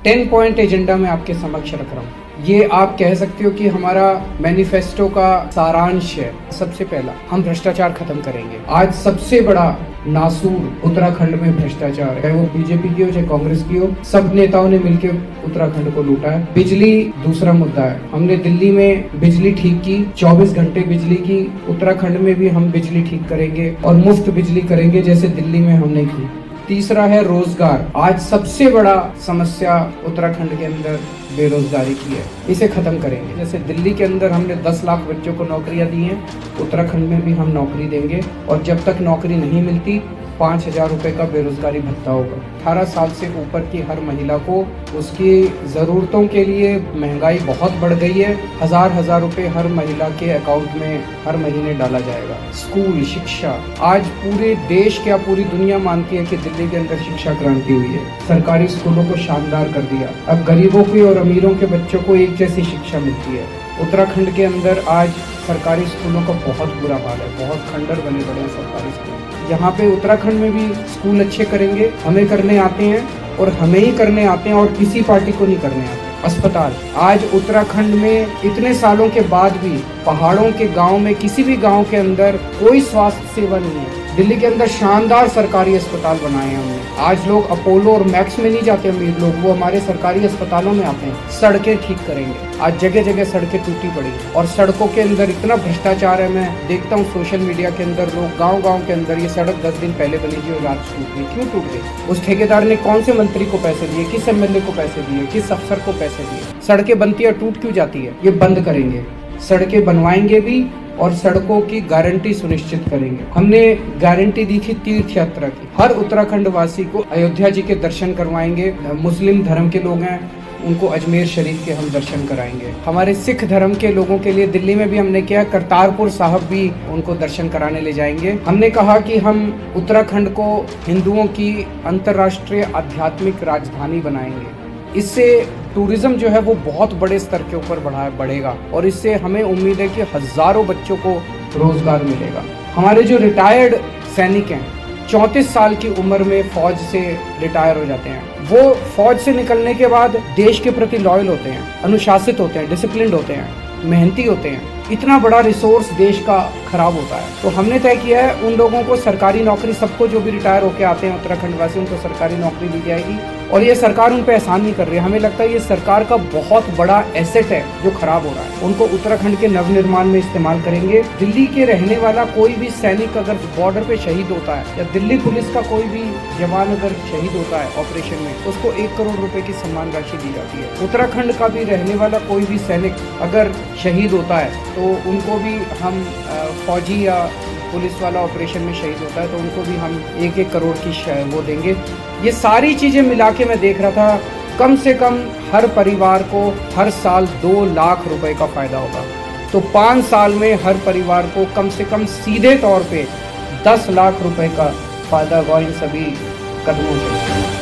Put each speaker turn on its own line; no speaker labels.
10 point agenda में आपके समक्ष रख रहा हूँ। ये आप कह सकते हो कि हमारा मैनिफेस्टो का सारांश है। सबसे पहला, हम भ्रष्टाचार खत्म करेंगे। आज सबसे बड़ा नासूर उत्तराखंड में भ्रष्टाचार है, वो बीजेपी की हो चाहे कांग्रेस की हो, सब नेताओं ने मिलकर उत्तराखंड को लूटा है। बिजली दूसरा मुद्दा है। हमने दिल्ली में बिजली ठीक की, 24 घंटे बिजली की। उत्तराखंड में भी हम बिजली ठीक करेंगे और मुफ्त बिजली करेंगे जैसे दिल्ली में हमने की। तीसरा है रोजगार। आज सबसे बड़ा समस्या उत्तराखंड के अंदर बेरोजगारी की है, इसे खत्म करेंगे। जैसे दिल्ली के अंदर हमने 10 लाख बच्चों को नौकरियां दी हैं, उत्तराखंड में भी हम नौकरी देंगे और जब तक नौकरी नहीं मिलती 5,000 रुपए का बेरोजगारी भत्ता होगा। 18 साल से ऊपर की हर महिला को उसकी ज़रूरतों के लिए महंगाई बहुत बढ़ गई है, हजार रुपए हर महिला के अकाउंट में हर महीने डाला जाएगा। स्कूल शिक्षा, आज पूरे देश क्या पूरी दुनिया मानती है कि दिल्ली के अंदर शिक्षा क्रांति हुई है। सरकारी स्कूलों को शानदार कर दिया। अब गरीबों की और अमीरों के बच्चों को एक जैसी शिक्षा मिलती है। उत्तराखंड के अंदर आज सरकारी स्कूलों का बहुत बुरा हाल है, बहुत खंडर बने पड़े हैं सरकारी स्कूल। यहाँ पे उत्तराखंड में भी स्कूल अच्छे करेंगे, हमें करने आते हैं और हमें ही करने आते हैं और किसी पार्टी को नहीं करने आते। अस्पताल, आज उत्तराखंड में इतने सालों के बाद भी पहाड़ों के गांव में किसी भी गांव के अंदर कोई स्वास्थ्य सेवा नहीं है। दिल्ली के अंदर शानदार सरकारी अस्पताल बनाए हैं हमने। आज लोग अपोलो और मैक्स में नहीं जाते अमीर लोग, वो हमारे सरकारी अस्पतालों में आते हैं। सड़कें ठीक करेंगे। आज जगह जगह सड़कें टूटी पड़ी और सड़कों के अंदर इतना भ्रष्टाचार है। मैं देखता हूँ सोशल मीडिया के अंदर लोग गाँव के अंदर, ये सड़क 10 दिन पहले बनी थी और रात टूट गई। क्यों टूट गई? उस ठेकेदार ने कौन से मंत्री को पैसे दिए, किस एमएलए को पैसे दिए, किस अफसर को पैसे दिए? सड़कें बनती है, टूट क्यों जाती है? ये बंद करेंगे। सड़कें बनवाएंगे भी और सड़कों की गारंटी सुनिश्चित करेंगे। हमने गारंटी दी थी तीर्थ यात्रा की। हर उत्तराखंड वासी को अयोध्या जी के दर्शन करवाएंगे। मुस्लिम धर्म के लोग हैं, उनको अजमेर शरीफ के हम दर्शन कराएंगे। हमारे सिख धर्म के लोगों के लिए दिल्ली में भी हमने किया, करतारपुर साहब भी उनको दर्शन कराने ले जाएंगे। हमने कहा कि हम उत्तराखंड को हिंदुओं की अंतर्राष्ट्रीय आध्यात्मिक राजधानी बनाएंगे। इससे टूरिज्म जो है वो बहुत बड़े स्तर के ऊपर बढ़ेगा और इससे हमें उम्मीद है कि हजारों बच्चों को रोजगार मिलेगा। हमारे जो रिटायर्ड सैनिक हैं, 34 साल की उम्र में फौज से रिटायर हो जाते हैं, वो फौज से निकलने के बाद देश के प्रति लॉयल होते हैं, अनुशासित होते हैं, डिसिप्लिन्ड होते हैं, मेहनती होते हैं। इतना बड़ा रिसोर्स देश का खराब होता है, तो हमने तय किया है उन लोगों को सरकारी नौकरी, सबको जो भी रिटायर होकर आते हैं उत्तराखंड वासी, उनको सरकारी नौकरी दी जाएगी। और ये सरकार उन पे एहसान नहीं कर रही है, हमें लगता है ये सरकार का बहुत बड़ा एसेट है जो खराब हो रहा है। उनको उत्तराखंड के नवनिर्माण में इस्तेमाल करेंगे। दिल्ली के रहने वाला कोई भी सैनिक अगर बॉर्डर पे शहीद होता है या दिल्ली पुलिस का कोई भी जवान अगर शहीद होता है ऑपरेशन में, उसको 1 करोड़ रुपए की सम्मान राशि दी जाती है। उत्तराखंड का भी रहने वाला कोई भी सैनिक अगर शहीद होता है तो उनको भी हम फौजी या पुलिस वाला ऑपरेशन में शहीद होता है तो उनको भी हम 1-1 करोड़ की वो देंगे। ये सारी चीजें मिला के मैं देख रहा था, कम से कम हर परिवार को हर साल 2 लाख रुपए का फायदा होगा। तो 5 साल में हर परिवार को कम से कम सीधे तौर पे 10 लाख रुपए का फायदा होगा इन सभी कदमों से।